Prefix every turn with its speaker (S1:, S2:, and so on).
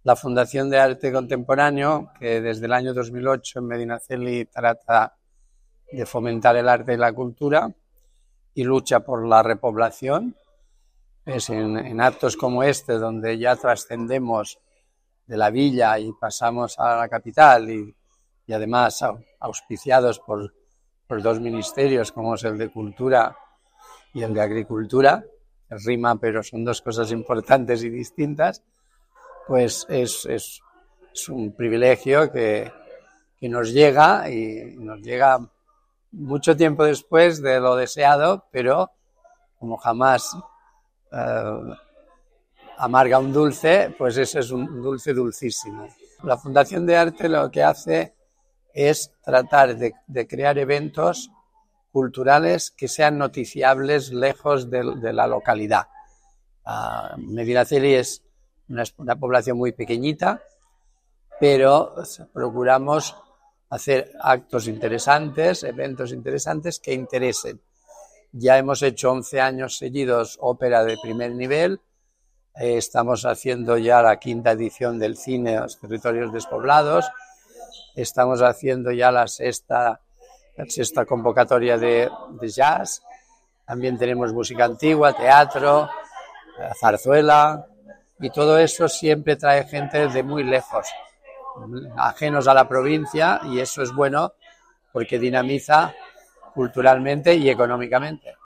S1: la Fundación de Arte Contemporáneo, que desde el año 2008 en Medinaceli trata de fomentar el arte y la cultura y lucha por la repoblación. Es en actos como este donde ya trascendemos de la villa y pasamos a la capital y además auspiciados por dos ministerios como es el de Cultura y el de Agricultura, rima pero son dos cosas importantes y distintas, pues es un privilegio que nos llega y nos llega mucho tiempo después de lo deseado, pero como jamás amarga un dulce, pues ese es un dulce dulcísimo. La Fundación de Arte lo que hace es tratar de crear eventos culturales que sean noticiables lejos de la localidad. Medinaceli es una población muy pequeñita, pero procuramos hacer actos interesantes, eventos interesantes que interesen. Ya hemos hecho 11 años seguidos ópera de primer nivel, estamos haciendo ya la 5ª edición del cine en los territorios despoblados, estamos haciendo ya la sexta convocatoria de jazz, también tenemos música antigua, teatro, zarzuela, y todo eso siempre trae gente de muy lejos, ajenos a la provincia, y eso es bueno porque dinamiza culturalmente y económicamente.